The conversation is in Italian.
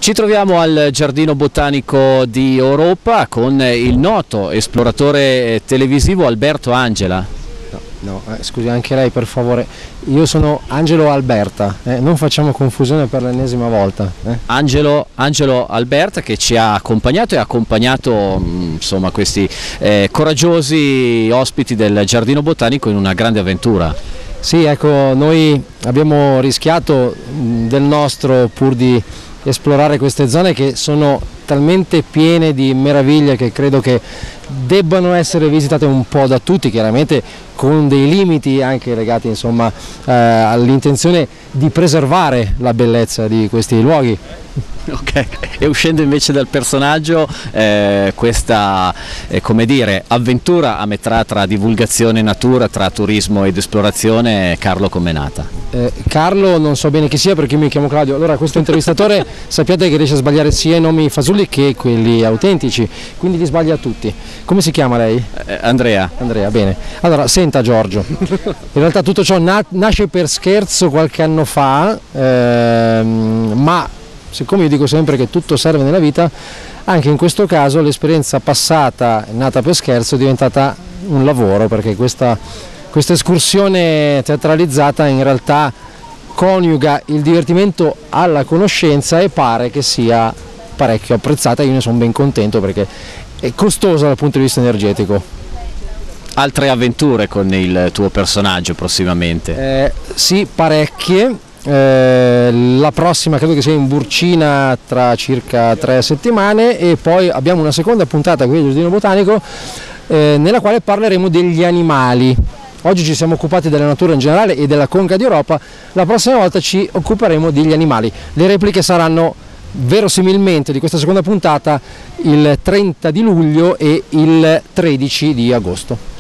Ci troviamo al Giardino Botanico di Oropa con il noto esploratore televisivo Alberto Angela. Scusi, anche lei per favore, io sono Angelo Alberta, non facciamo confusione per l'ennesima volta. Angelo Alberta, che ci ha accompagnato e ha accompagnato insomma, questi coraggiosi ospiti del Giardino Botanico in una grande avventura. Sì, ecco, noi abbiamo rischiato del nostro pur di esplorare queste zone che sono talmente piene di meraviglie che credo che debbano essere visitate un po' da tutti, chiaramente con dei limiti anche legati insomma all'intenzione di preservare la bellezza di questi luoghi. Ok, e uscendo invece dal personaggio, questa come dire, avventura a metà tra divulgazione natura, tra turismo ed esplorazione, Carlo, com'è nata? Carlo non so bene chi sia perché io mi chiamo Claudio. Allora, questo intervistatore sappiate che riesce a sbagliare sia i nomi fasulli che quelli autentici, quindi li sbaglia tutti. Come si chiama lei? Andrea. Andrea, bene. Allora, senta Giorgio, in realtà tutto ciò nasce per scherzo qualche anno fa, ma siccome io dico sempre che tutto serve nella vita, anche in questo caso l'esperienza passata, nata per scherzo, è diventata un lavoro, perché questa escursione teatralizzata in realtà coniuga il divertimento alla conoscenza e pare che sia parecchio apprezzata. Io ne sono ben contento perché è costosa dal punto di vista energetico. Altre avventure con il tuo personaggio prossimamente? Sì, parecchie. La prossima credo che sia in Burcina tra circa 3 settimane e poi abbiamo una seconda puntata qui al Giardino Botanico nella quale parleremo degli animali. Oggi ci siamo occupati della natura in generale e della conca di Oropa, la prossima volta ci occuperemo degli animali. Le repliche saranno verosimilmente di questa seconda puntata il 30 di luglio e il 13 di agosto.